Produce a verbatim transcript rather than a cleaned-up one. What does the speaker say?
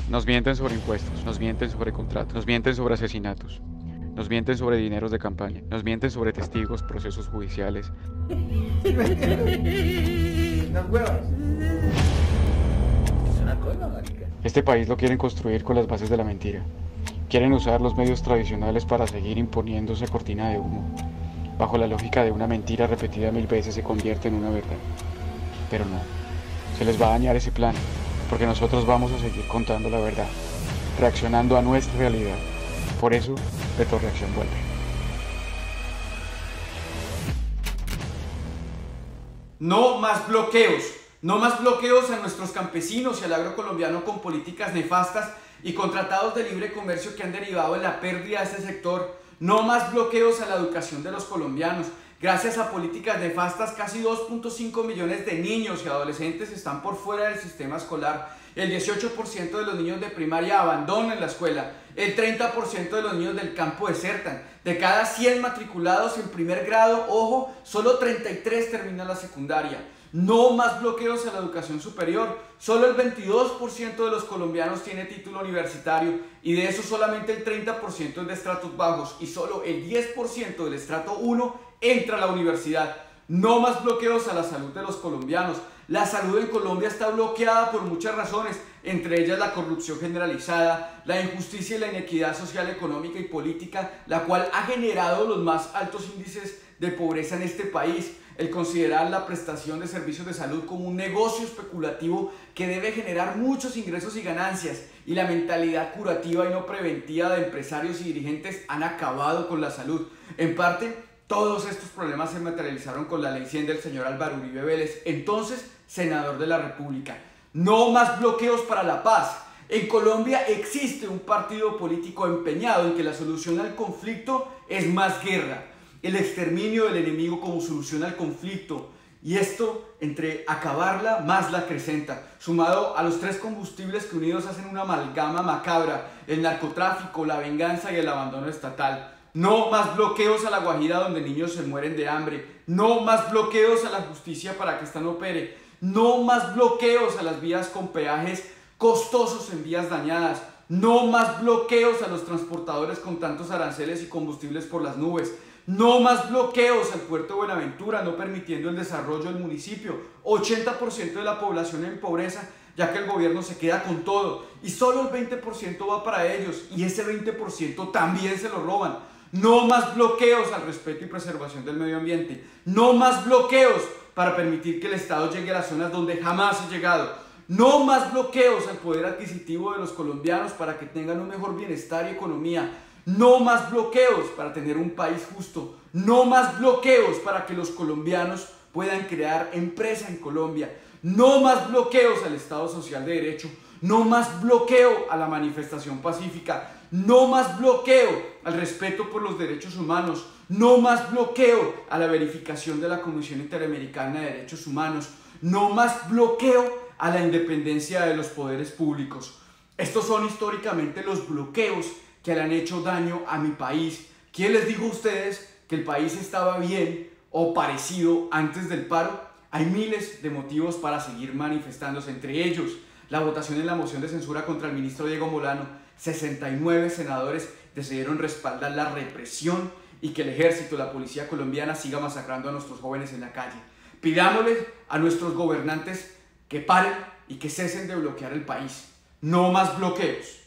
Nos mienten sobre impuestos, nos mienten sobre contratos, nos mienten sobre asesinatos, nos mienten sobre dineros de campaña, nos mienten sobre testigos, procesos judiciales. Las huevas. Es una cosa, marica. Este país lo quieren construir con las bases de la mentira. Quieren usar los medios tradicionales para seguir imponiéndose cortina de humo. Bajo la lógica de una mentira repetida mil veces se convierte en una verdad. Pero no, se les va a dañar ese plan, porque nosotros vamos a seguir contando la verdad, reaccionando a nuestra realidad. Por eso, Retroreacción vuelve. No más bloqueos, no más bloqueos a nuestros campesinos y al agro colombiano con políticas nefastas y con tratados de libre comercio que han derivado en la pérdida de este sector. No más bloqueos a la educación de los colombianos. Gracias a políticas nefastas, casi dos punto cinco millones de niños y adolescentes están por fuera del sistema escolar. El dieciocho por ciento de los niños de primaria abandonan la escuela. El treinta por ciento de los niños del campo desertan. De cada cien matriculados en primer grado, ojo, solo treinta y tres terminan la secundaria. No más bloqueos a la educación superior. Solo el veintidós por ciento de los colombianos tiene título universitario y de eso solamente el treinta por ciento es de estratos bajos y solo el diez por ciento del estrato uno entra a la universidad. No más bloqueos a la salud de los colombianos. La salud en Colombia está bloqueada por muchas razones, entre ellas la corrupción generalizada, la injusticia y la inequidad social, económica y política, la cual ha generado los más altos índices de pobreza en este país. El considerar la prestación de servicios de salud como un negocio especulativo que debe generar muchos ingresos y ganancias, y la mentalidad curativa y no preventiva de empresarios y dirigentes han acabado con la salud. En parte, todos estos problemas se materializaron con la ley cien del señor Álvaro Uribe Vélez, entonces senador de la República. No más bloqueos para la paz. En Colombia existe un partido político empeñado en que la solución al conflicto es más guerra, el exterminio del enemigo como solución al conflicto, y esto, entre acabarla, más la acrecenta, sumado a los tres combustibles que unidos hacen una amalgama macabra: el narcotráfico, la venganza y el abandono estatal. No más bloqueos a La Guajira, donde niños se mueren de hambre. No más bloqueos a la justicia para que ésta no opere. No más bloqueos a las vías con peajes costosos en vías dañadas. No más bloqueos a los transportadores con tantos aranceles y combustibles por las nubes. No más bloqueos al puerto de Buenaventura, no permitiendo el desarrollo del municipio. ochenta por ciento de la población en pobreza, ya que el gobierno se queda con todo y solo el veinte por ciento va para ellos, y ese veinte por ciento también se lo roban. No más bloqueos al respeto y preservación del medio ambiente. No más bloqueos para permitir que el Estado llegue a las zonas donde jamás ha llegado. No más bloqueos al poder adquisitivo de los colombianos para que tengan un mejor bienestar y economía. No más bloqueos para tener un país justo. No más bloqueos para que los colombianos puedan crear empresa en Colombia. No más bloqueos al Estado Social de Derecho. No más bloqueo a la manifestación pacífica. No más bloqueo al respeto por los derechos humanos. No más bloqueo a la verificación de la Comisión Interamericana de Derechos Humanos. No más bloqueo a la independencia de los poderes públicos. Estos son históricamente los bloqueos que le han hecho daño a mi país. ¿Quién les dijo a ustedes que el país estaba bien o parecido antes del paro? Hay miles de motivos para seguir manifestándose, entre ellos la votación en la moción de censura contra el ministro Diego Molano. sesenta y nueve senadores decidieron respaldar la represión y que el ejército, la policía colombiana siga masacrando a nuestros jóvenes en la calle. Pidámosles a nuestros gobernantes que paren y que cesen de bloquear el país. No más bloqueos.